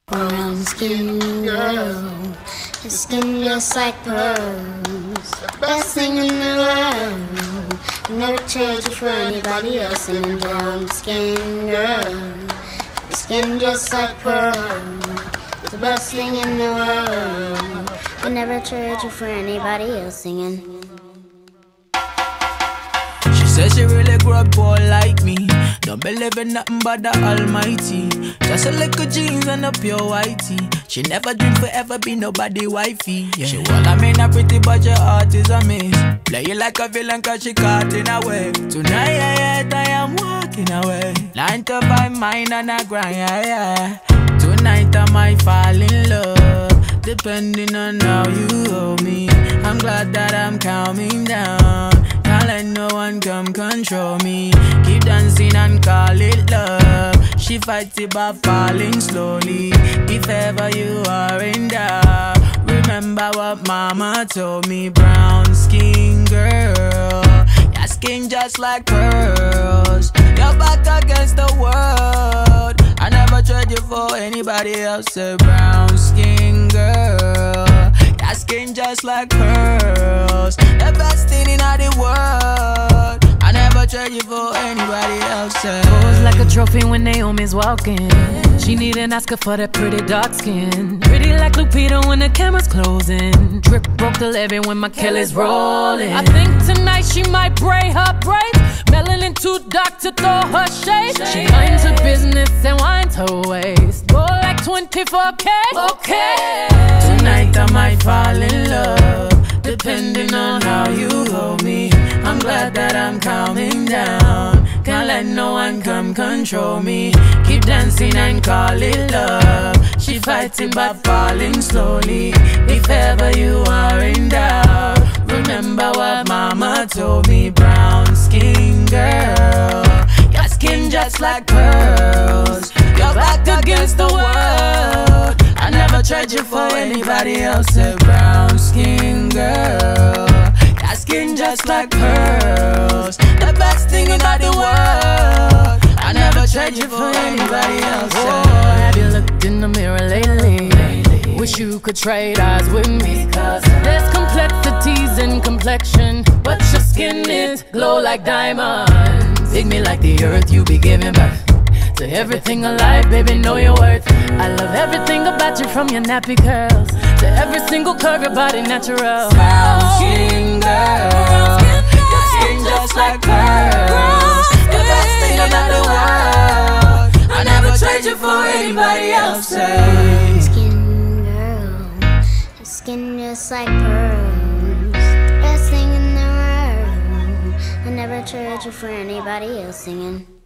Brown skin girl, your skin just like pearls. The best thing in the world. Never trade you for anybody else. And a brown skin girl, your skin just like pearls. The best thing in the world. I never trade you for anybody else. Singing. Says she really grew up poor like me. Don't believe in nothing but the Almighty. Just a little jeans and a pure whitey. She never dreamed forever be nobody wifey. Yeah. She well, I mean a pretty but your heart is a miss. Play you like a villain cause she caught in a way. Tonight I am walking away. 9 to 5 mine and I grind, yeah. Tonight I might fall in love, depending on how you hold me. I'm glad that I'm calming down. Can't let no one come control me. Keep dancing and call it love. She fights it by falling slowly. If ever you are in doubt, remember what mama told me. Brown skin girl, your skin just like pearls. Your back against the world. I never trade you for anybody else. A brown skin girl, your skin just like pearls. The best thing in the world. I never trade you for anybody else. Pose like a trophy when Naomi's walking. She need an Oscar for that pretty dark skin. Pretty like Lupita when the camera's closing. Drip broke the levee when my Kelly's rolling. I think tonight she might braid her braids. Melanin too dark to throw her shade. She minds her business and winds her waist. Go like 24K. Okay. Tonight I might fall in love, depending on how you hold me. I'm glad that I'm calming down. Can't let no one come control me. Keep dancing and call it love. She fighting but falling slowly. If ever you are in doubt, remember what mama told me. Brown skin girl, your skin just like pearls. Your back against the world. I never trade you for anybody else. A brown skin girl, your skin just like pearls. The best thing in the world. I never trade you for anybody else. Oh, have you looked in the mirror lately? Wish you could trade eyes with me. There's complexities in complexion, but your skin is glow like diamonds. Dig me like the earth, you be giving birth to everything alive, baby, know your worth. I love everything about you, from your nappy curls to every single curve, your body natural. Brown skin girl, your skin just like pearls. The best thing about the world. I never trade you for anybody else. Skin girl, your skin just like pearls. The best thing in the world. I never trade you for anybody else. Singing.